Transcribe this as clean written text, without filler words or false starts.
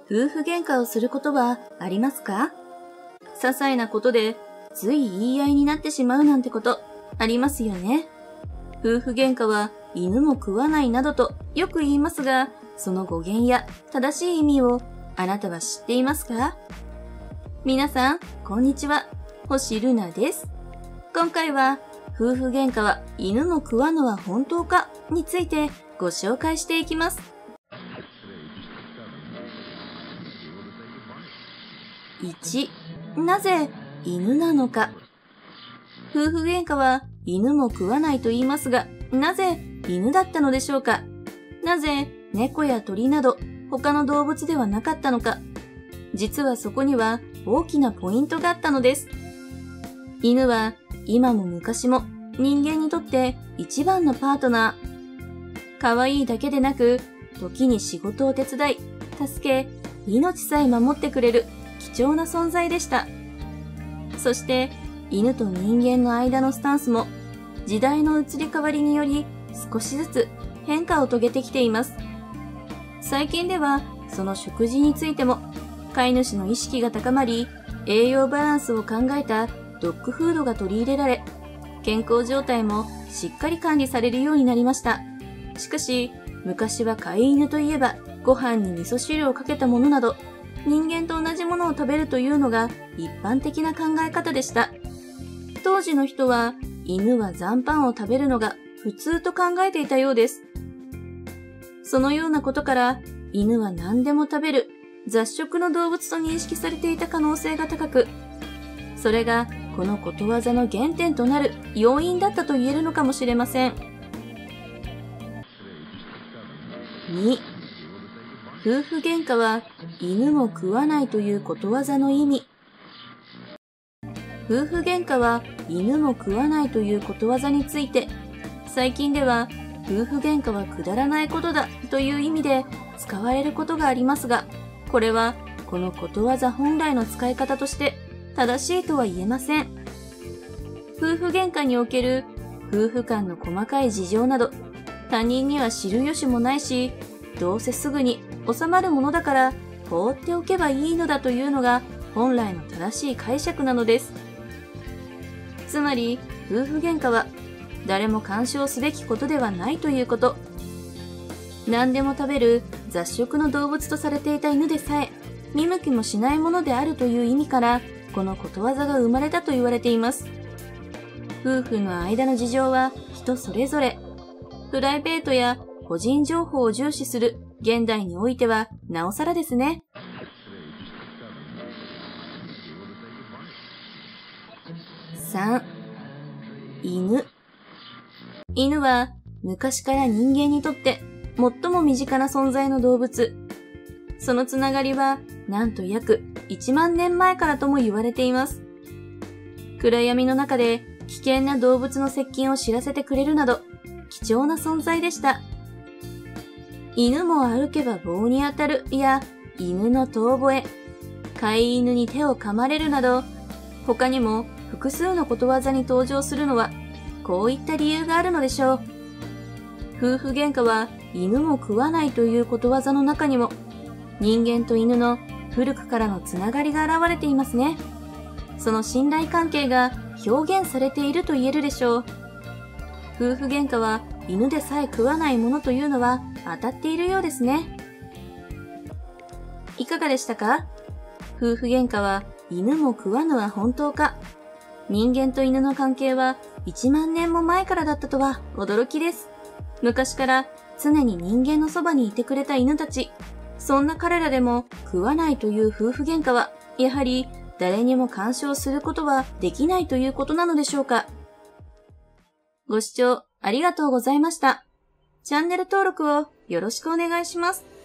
夫婦喧嘩をすることはありますか？些細なことでつい言い合いになってしまうなんてことありますよね。夫婦喧嘩は犬も食わないなどとよく言いますが、その語源や正しい意味をあなたは知っていますか？皆さん、こんにちは。星ルナです。今回は夫婦喧嘩は犬も食わぬは本当かについてご紹介していきます。1、なぜ犬なのか。夫婦喧嘩は犬も食わないと言いますが、なぜ犬だったのでしょうか。なぜ猫や鳥など他の動物ではなかったのか。実はそこには大きなポイントがあったのです。犬は今も昔も人間にとって一番のパートナー。可愛いだけでなく、時に仕事を手伝い、助け、命さえ守ってくれる貴重な存在でした。そして、犬と人間の間のスタンスも、時代の移り変わりにより少しずつ変化を遂げてきています。最近では、その食事についても、飼い主の意識が高まり、栄養バランスを考えたドッグフードが取り入れられ、健康状態もしっかり管理されるようになりました。しかし、昔は飼い犬といえば、ご飯に味噌汁をかけたものなど、人間と同じものを食べるというのが一般的な考え方でした。当時の人は、犬は残飯を食べるのが普通と考えていたようです。そのようなことから、犬は何でも食べる雑食の動物と認識されていた可能性が高く、それがこのことわざの原点となる要因だったと言えるのかもしれません。2、夫婦喧嘩は犬も食わないということわざの意味。夫婦喧嘩は犬も食わないということわざについて、最近では夫婦喧嘩はくだらないことだという意味で使われることがありますが、これはこのことわざ本来の使い方として正しいとは言えません。夫婦喧嘩における夫婦間の細かい事情など、他人には知る由もないし、どうせすぐに収まるものだから放っておけばいいのだというのが本来の正しい解釈なのです。つまり、夫婦喧嘩は誰も干渉すべきことではないということ。何でも食べる雑食の動物とされていた犬でさえ、見向きもしないものであるという意味から、このことわざが生まれたと言われています。夫婦の間の事情は人それぞれ。プライベートや個人情報を重視する現代においてはなおさらですね。3、犬。犬は昔から人間にとって最も身近な存在の動物。そのつながりはなんと約1万年前からとも言われています。暗闇の中で危険な動物の接近を知らせてくれるなど貴重な存在でした。犬も歩けば棒に当たるや犬の遠吠え、飼い犬に手を噛まれるなど、他にも複数のことわざに登場するのはこういった理由があるのでしょう。夫婦喧嘩は犬も食わないということわざの中にも人間と犬の古くからのつながりが現れていますね。その信頼関係が表現されていると言えるでしょう。夫婦喧嘩は犬でさえ食わないものというのは当たっているようですね。いかがでしたか？夫婦喧嘩は犬も食わぬは本当か？人間と犬の関係は1万年も前からだったとは驚きです。昔から常に人間のそばにいてくれた犬たち。そんな彼らでも食わないという夫婦喧嘩は、やはり誰にも干渉することはできないということなのでしょうか。ご視聴ありがとうございました。チャンネル登録をよろしくお願いします。